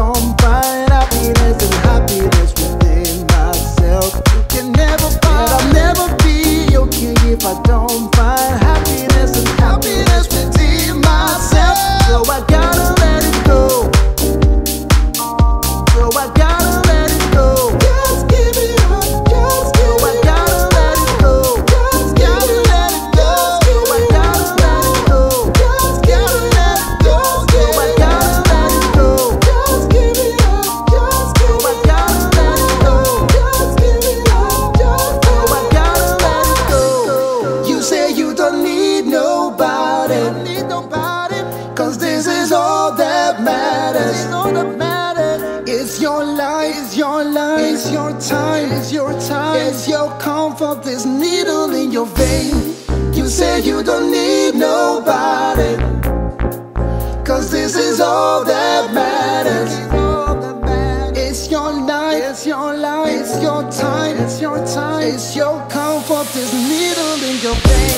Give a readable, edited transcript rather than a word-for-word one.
don't find happiness and happiness within myself. You can never find, I'll never be okay if I don't find happiness and happiness within myself. So I gotta let it go. So I gotta let it go. Just give it up, just give it up. So I gotta let it go. Just gotta let it go. So I gotta let it go. Just gotta let it go. So I gotta let it go. Just give it up, just give it up. So I gotta let it go. Just give it up, just so I gotta let it go. You say you don't need nobody, don't need nobody, 'cause this is all that matters. This is all that matters. It's your life, it's your life, it's your time, it's your time, it's your comfort, this needle in your vein. You say you don't need nobody, 'cause this is all that matters. It's your life, it's your life, it's your time, it's your time, it's your comfort, this needle in your vein.